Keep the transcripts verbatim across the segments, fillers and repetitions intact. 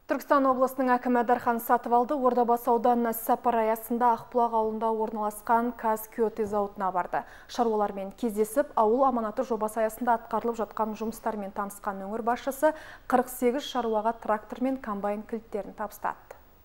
Түркістан облысының әкімі Дархан Сатыбалды Ордабасы ауданына сапар аясында Ақбұлақ ауылында орналасқан Казкиоты зауытына барды. Шаруалармен кездесіп, ауыл аманаты жобасы аясында атқарылып жатқан жұмыстармен танысқан өңір басшысы қырық сегіз шаруаға трактор мен комбайн кілттерін табыстады.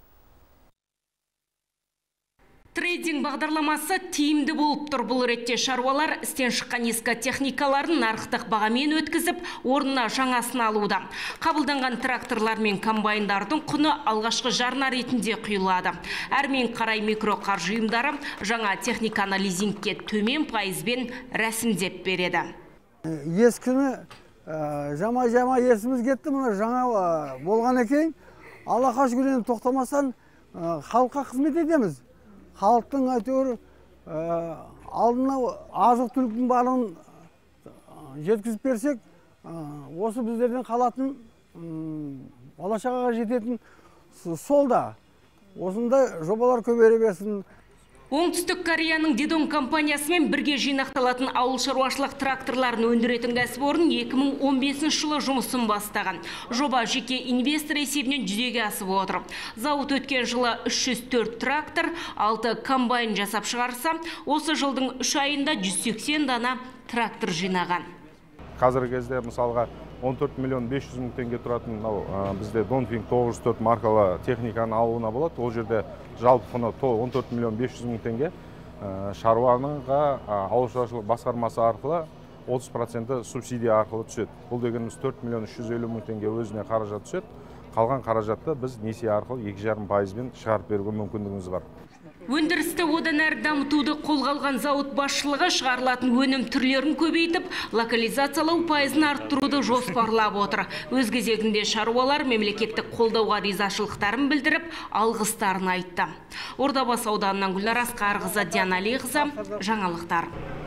Трейдинг бағдарламасы тиімді болып тұр. Бұл ретте шаруалар істен шыққан ескі техникаларын нарықтық бағамен өткізіп, орнына жаңасын алуда. Қабылданған тракторлар мен комбайндардың құны алғашқы жарна ретінде құйылады. Әрмен қарай микроқаржы ұйымдары жаңа техниканы лизингке төмен пайызбен рәсімдеп береді. Ескіні жама-жама есіміз кетті, мұны жаңа болған екен. Аллаға шүкір, тоқтамастан халыққа қызмет етеміз. Халықтың әйтеуір алдына азық түліктің барлығын жеткізіп берсек, осы біздерден қалатын бала-шағаға жететін сол да. Осындай жобалар көбейе берсін. Оңтүстік Кореяның Дедон компаниясымен бірге жинақталатын ауыл шаруашылық тракторларын өндіретін кәсіпорын екі мың он бесінші жылы жұмысын бастаған. Жоба жеке инвестор есебінен жүзеге асып отыр. Зауыт өткен жылы үш жүз төрт трактор, алты комбайн жасап шығарса, осы жылдың үш айында жүз сексен дана трактор жинаған. Қазіргі кезде мысалға он төрт миллион бес жүз мың теңге тұратын бізде Донфинг тоғыз жүз төрт маркалы техниканы алуына болады. Ол жерде жалпы құны он төрт миллион бес жүз мың теңге. Шаруаға ауыл шаруашылық басқармасы арқылы отыз проценті субсидия арқылы түседі. Бұл дегеніміз төрт миллион үш жүз елу мың теңге өзіне қаражат түседі. Қалған қаражатты біз несие арқылы екі жарым пайызбен шығарып беруге мүмкіндігіміз бар. Өндірісті одан әрі дамытуды қолға алған зауыт басшылығы шығарылатын өнім түрлерін көбейтіп, локализациялау пайызын арттыруды жоспарлап отыр. Өз кезегінде шаруалар мемлекеттік қолдауға ризашылықтарын білдіріп, алғыстарын айтты. Ордабасы ауданынан Гүлнар Асқарқызы, Диана Алиқызы, жаңалықтар.